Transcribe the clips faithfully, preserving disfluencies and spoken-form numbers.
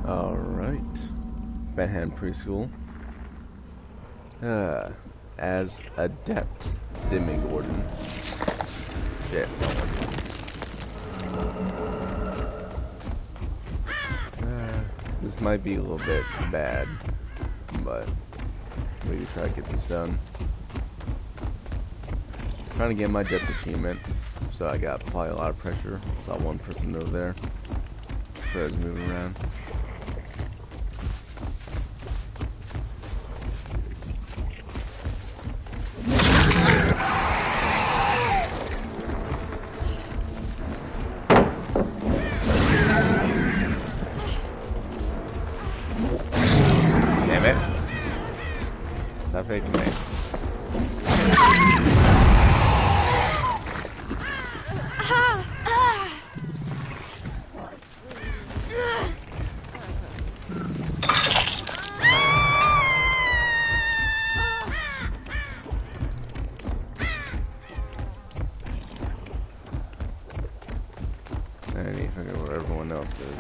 Alright. Benham Preschool. Uh, as Adept Demigorgon. Shit. Uh, this might be a little bit bad, but we try to get this done. Trying to get my depth achievement, so I got probably a lot of pressure. Saw one person over there. Fred's moving around. Damn it! Stop hating me. I need to figure out where everyone else is.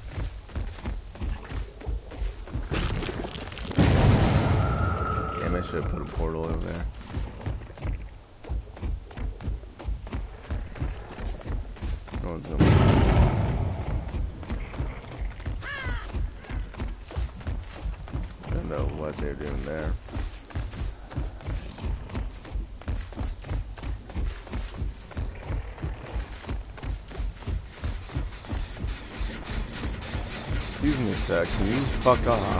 Damn, I should have put a portal over there. No one's gonna miss this. Don't know what they're doing there. Excuse me, sir. Can you fuck off?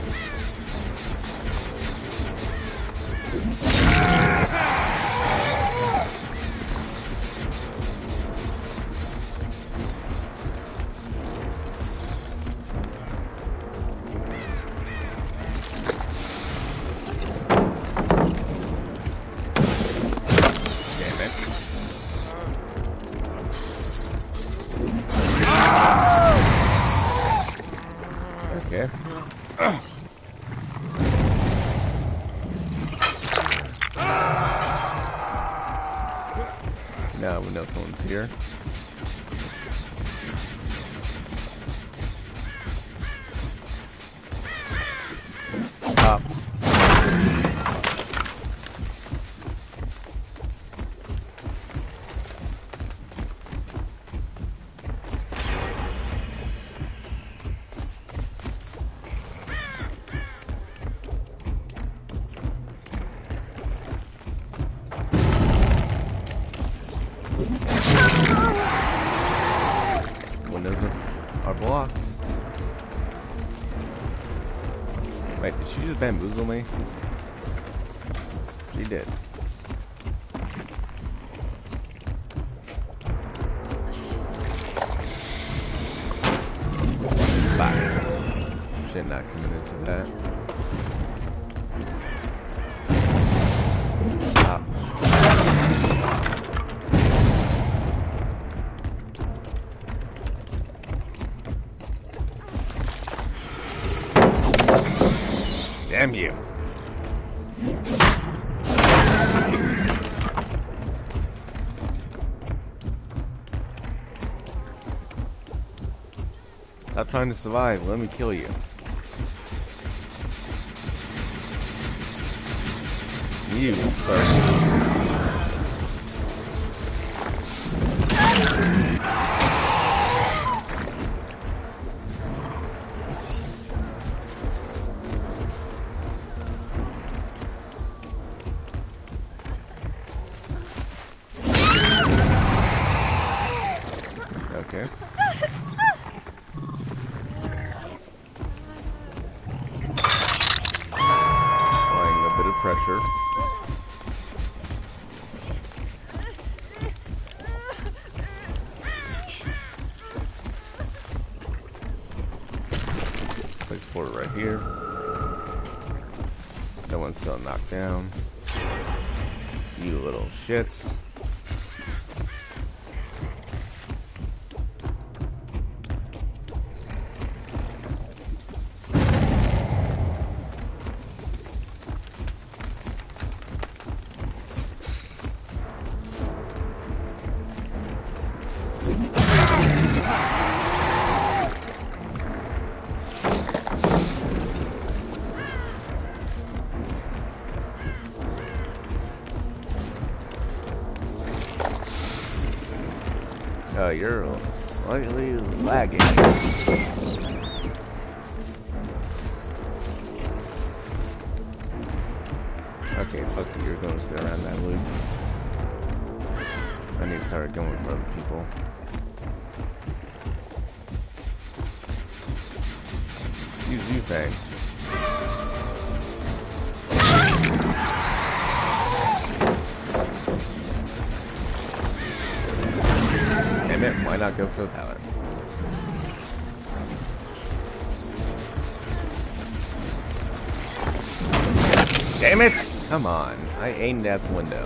Damn it. Okay. Now we know someone's here. Stop. Windows are, are blocked. Wait, did she just bamboozle me? She did. Back. Shit, not coming into that. Stop. Damn you. Stop trying to survive. Let me kill you. You, sir. Okay. Applying a bit of pressure. Place portal right here. That one's still knocked down. You little shits. Uh, you're slightly lagging. Okay, fuck you, you're going to stay around that loop. I need to start going for other people. Use Yufeng. Damn it, why not go for the pallet? Damn it! Come on, I aimed at the window.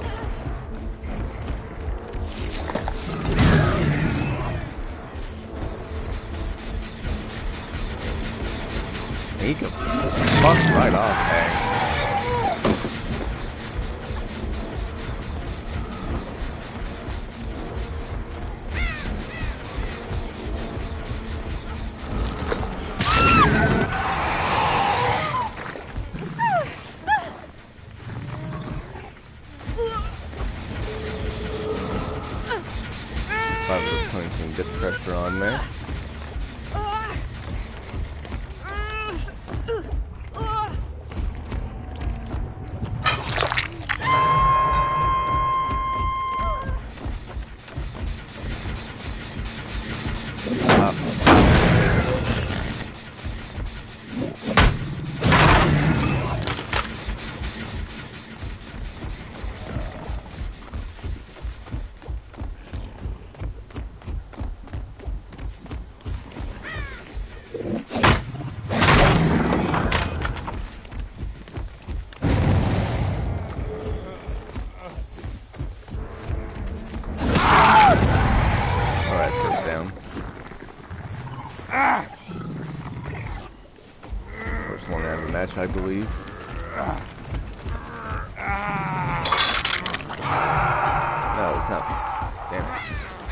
He can fuck right off, hey. This fighter putting some good pressure on me. First one out of the match, I believe. No, it's not. Damn it.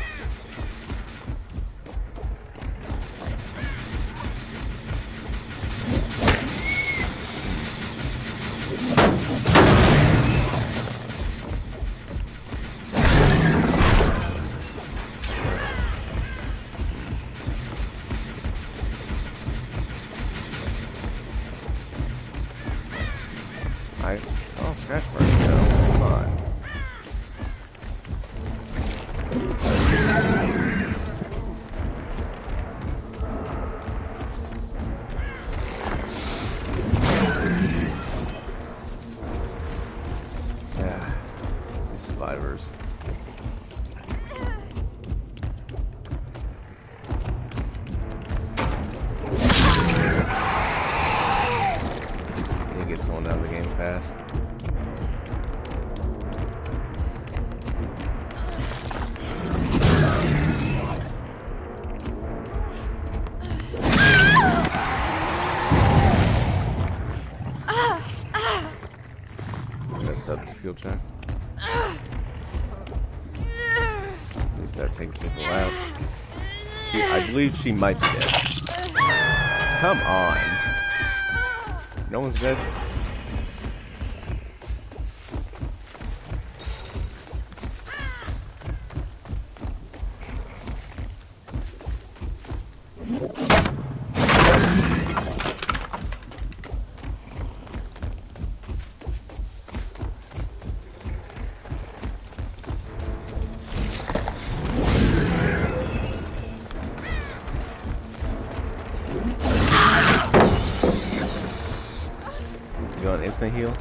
I saw scratch marks though. Come on. Yeah, these survivors. Get someone out of the game fast. Messed up the skill check. Please start taking people out. She, I believe she might be dead. Come on. No one's dead. You want instant heal?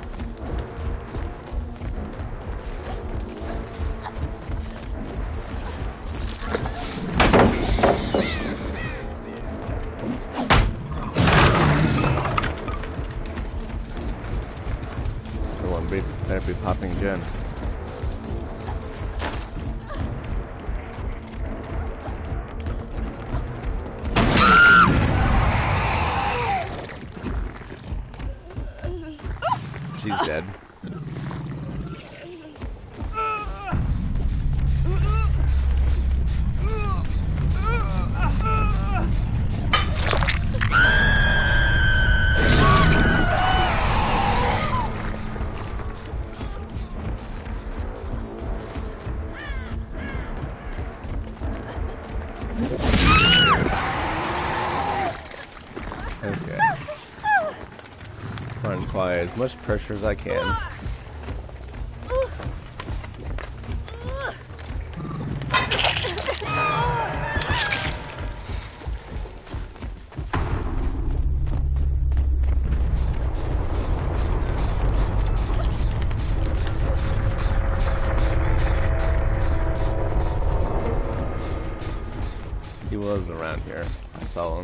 Everyone be, better be popping gen. She's dead. apply as much pressure as I can. He was around here. I saw him.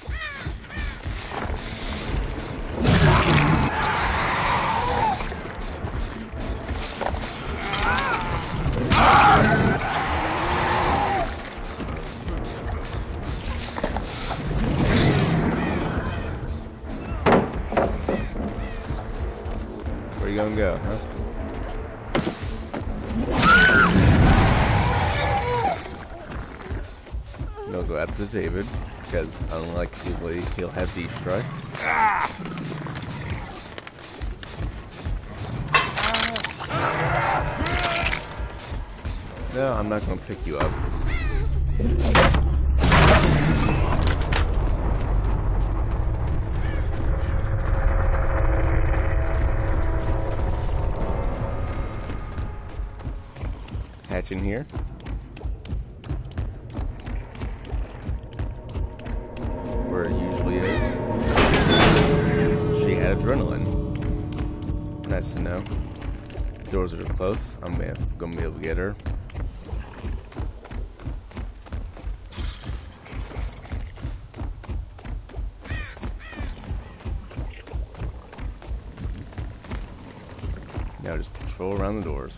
Where you gonna go, huh? No, go after David, because unlikely he'll have D-Strike. No, I'm not gonna pick you up. Hatch in here. Where it usually is. She had adrenaline. Nice to know. Doors are close. I'm gonna be able to get her. Now just patrol around the doors.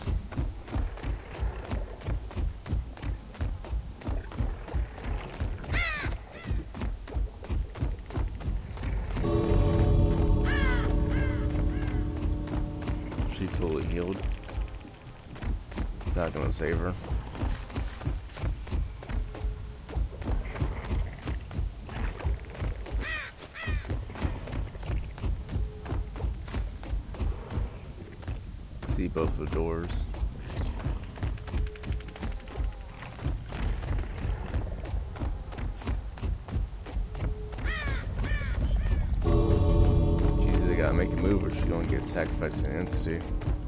She fully healed. Not gonna save her. See both the doors. She's either gotta make a move or she's gonna get sacrificed to an entity.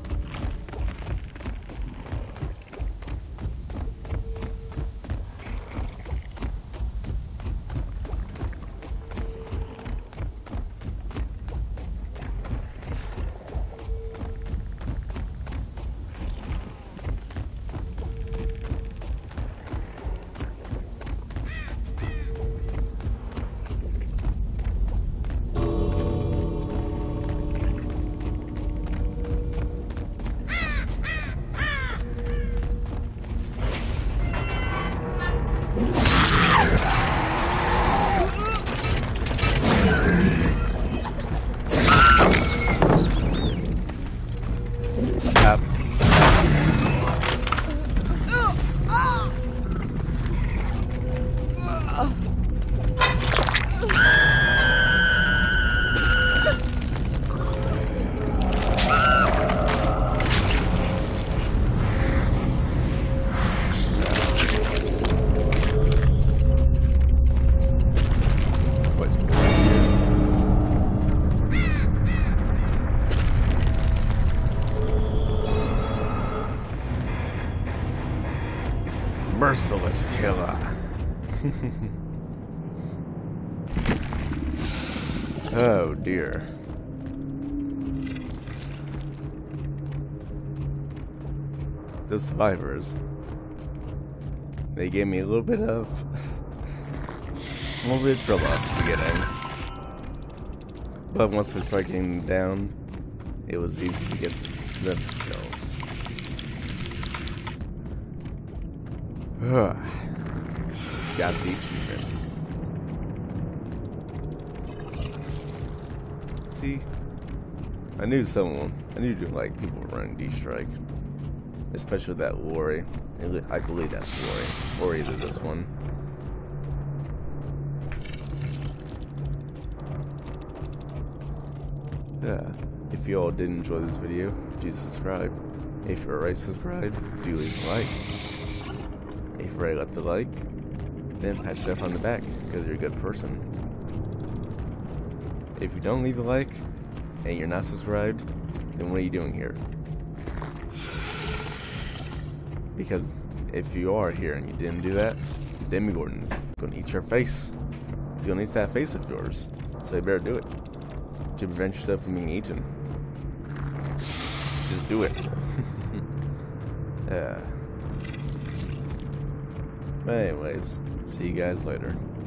Merciless killer. Oh dear. The survivors. They gave me a little bit of a little bit of trouble at the beginning. But once we start getting down, it was easy to get the kills. Got the achievement. See, I knew someone. I knew like people were running D-Strike, especially that Lori. I believe that's Lori, or either this one. Yeah. If you all did enjoy this video, do subscribe. If you're already subscribed, do leave a like. If you already left the like, then pat yourself on the back because you're a good person. If you don't leave a like, and you're not subscribed, then what are you doing here? Because if you are here and you didn't do that, Demogorgon's gonna eat your face. He's gonna eat that face of yours. So you better do it to prevent yourself from being eaten. Just do it. Yeah. But anyways, see you guys later.